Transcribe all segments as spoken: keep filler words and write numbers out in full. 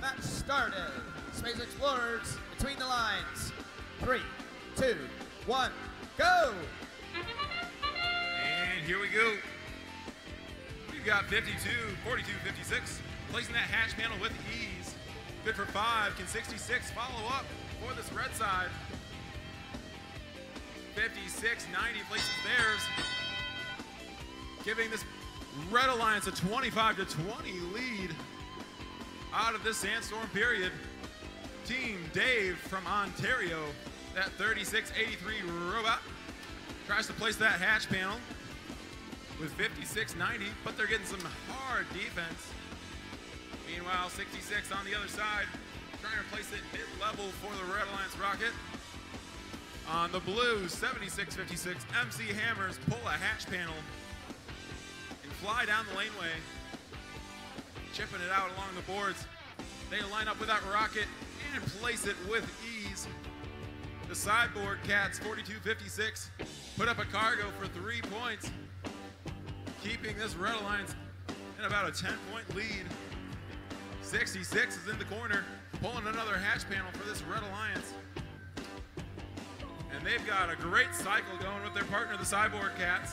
match started. Space Explorers, between the lines. Three, two, one, go! And here we go. We've got fifty-two, forty-two, fifty-six. Placing that hatch panel with ease. Good for five. Can sixty-six follow up for this red side? fifty-six, ninety places theirs. Giving this Red Alliance a twenty-five to twenty lead out of this sandstorm period. Team Dave from Ontario, that thirty-six eighty-three robot, tries to place that hatch panel with fifty-six ninety, but they're getting some hard defense. Meanwhile, sixty-six on the other side, trying to place it mid-level for the Red Alliance rocket. On the blue, seventy-six fifty-six, M C Hammers pull a hatch panel and fly down the laneway, chipping it out along the boards. They line up with that rocket and place it with ease. The sideboard Cats, forty-two fifty-six, put up a cargo for three points, keeping this Red Alliance in about a ten-point lead. sixty-six is in the corner, pulling another hatch panel for this Red Alliance. And they've got a great cycle going with their partner, the Cyborg Cats.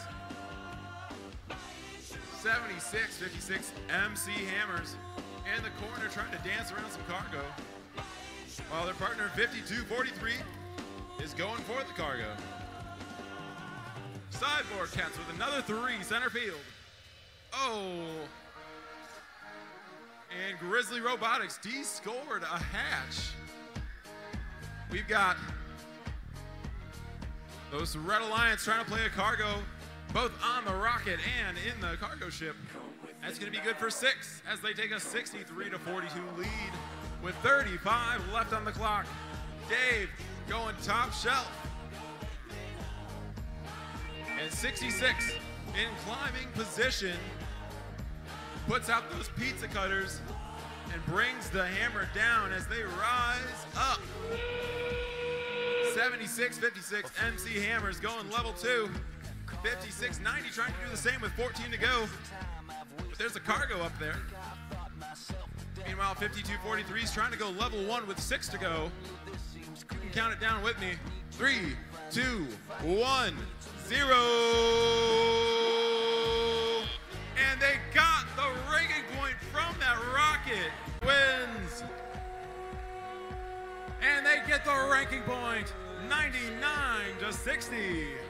seventy-six fifty-six, M C Hammers in the corner trying to dance around some cargo, while their partner, fifty-two forty-three, is going for the cargo. Cyborg Cats with another three, center field. Oh. And Grizzly Robotics de-scored a hatch. We've got those Red Alliance trying to play a cargo, both on the rocket and in the cargo ship. That's gonna be good for six as they take a sixty-three to forty-two lead with thirty-five left on the clock. Dave going top shelf. And sixty-six in climbing position, puts out those pizza cutters and brings the hammer down as they rise up. seventy-six fifty-six, M C Hammers going level two. fifty-six ninety trying to do the same with fourteen to go. But there's a cargo up there. Meanwhile, fifty-two forty-three is trying to go level one with six to go. You can count it down with me. Three, two, one, zero. And they got the ranking point from that rocket. Wins. And they get the ranking point, ninety-nine to sixty.